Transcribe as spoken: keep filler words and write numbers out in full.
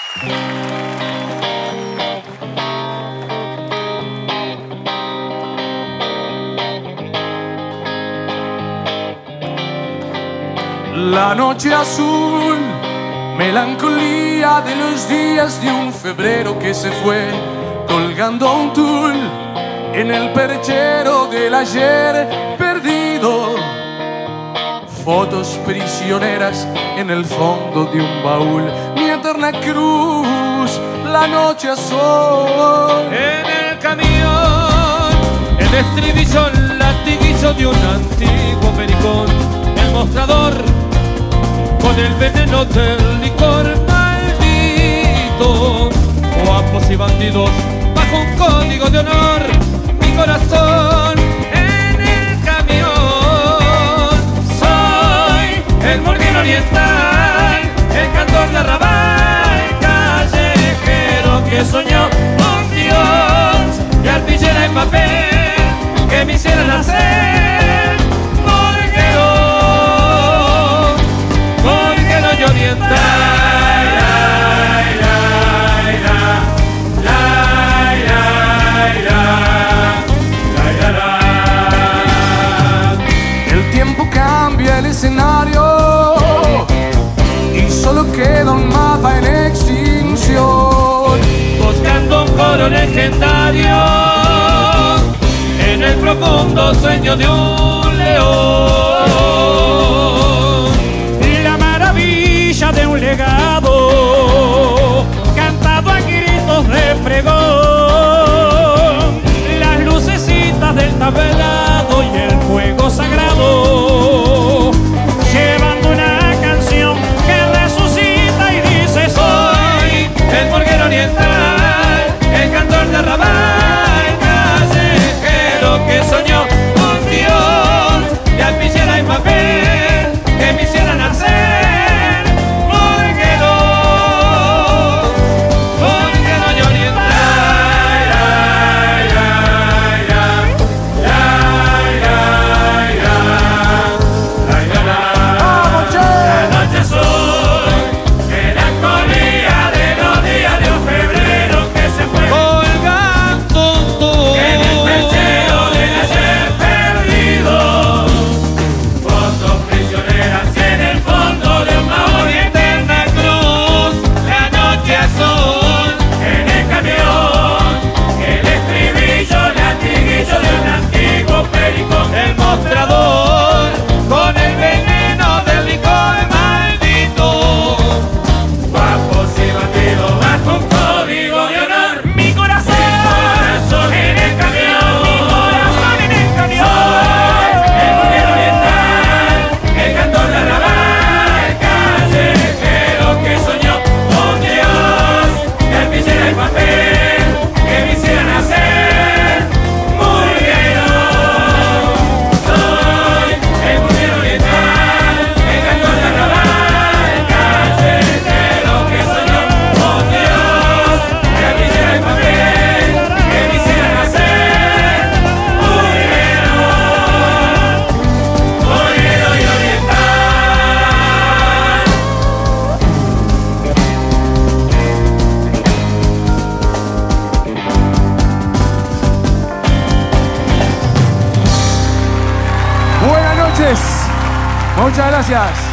La noche azul, melancolía de los días de un febrero que se fue, colgando un tul en el perchero del ayer perdido. Fotos prisioneras en el fondo de un baúl, mi eterna cruz, la noche azul. En el camión, el estribillo, el latiguillo de un antiguo pericón, el mostrador con el veneno del licor maldito. Guapos y bandidos bajo un código de honor, mi corazón en el camión. Soy el murguero oriental, el cantor de arrabal callejero que soñó un dios de artillera en papel que me hiciera nacer murguero, murguero y oriental. El escenario y solo queda un mapa en extinción, buscando un coro legendario en el profundo sueño de un león. La maravilla de un legado cantado a gritos de pregón, las lucecitas del tablado y el fuego sagrado, llevando una canción que resucita y dice: soy el murguero oriental, el cantor de arrabal callejero que soñó un dios de alpillera y papel que me hiciera nacer murguero, murguero y oriental. El mostrador con el veneno del licor maldito, guapos y bandidos bajo un código de honor, mi corazón, mi corazón en el camión, mi corazón en el camión. Soy el murguero oriental, el cantor de arrabal callejero que soñó un dios de alpillera y papel que me hiciera nacer murguero. Muchas gracias.